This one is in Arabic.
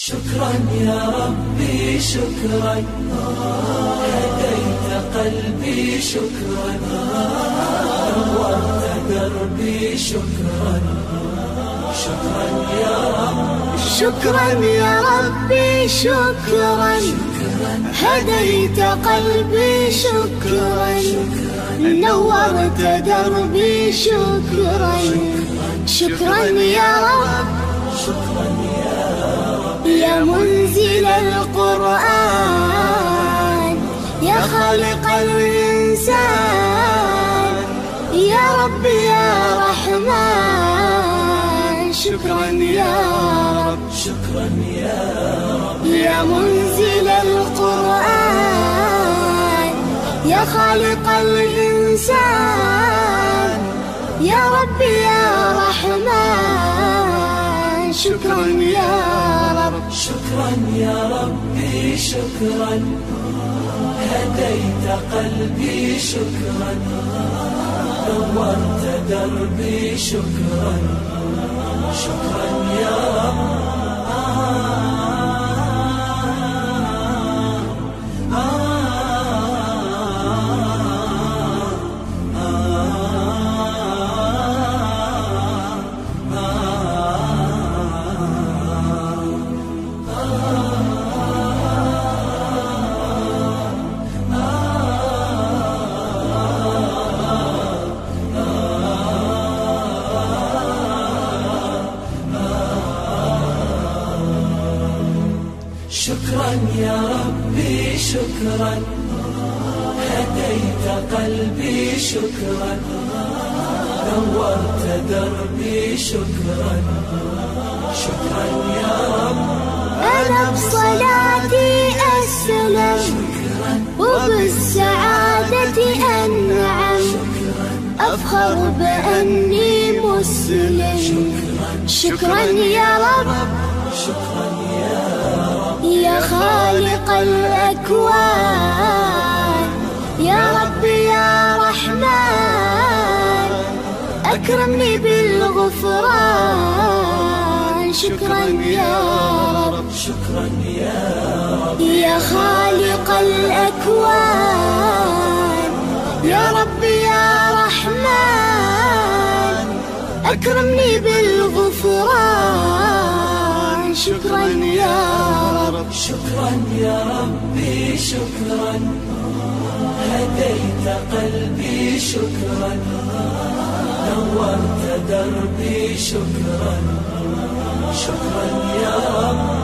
شكرا يا ربي شكرا، هديت قلبي شكرا، نورت دربي شكرا. شكرا يا رب، شكرا يا ربي شكرا، هديت قلبي شكرا، نورت دربي شكرا. شكرا يا رب، شكرا يا رب، يا منزل القرآن، يا خالق الإنسان، يا رب يا رحمن. شكرا يا رب، شكرا يا رب، يا منزل القرآن، يا خالق الإنسان، يا رب يا رحمن. شكرا يا رب، شكرا يا ربي شكرا، هديت قلبي شكرا، نورت دربي شكرا. شكرا يا رب، شكرا يا ربي شكرا، هديت قلبي شكرا، نورت دربي شكرا. شكرا يا رب، أنا بصلاتي أسلم، وبالسعادة أنعم، أفخر بأني مسلم. شكرا يا رب، شكرا يا رب، يا خالق الأكوان، يا رب يا رحمن، أكرمني بالغفران. شكرا يا رب، شكرا يا رب، يا خالق الأكوان، يا رب يا رحمن، أكرمني بالغفران. شكرا يا رب، شكرا يا ربي شكرا، هديت قلبي شكرا، نورت دربي شكرا. شكرا يا رب،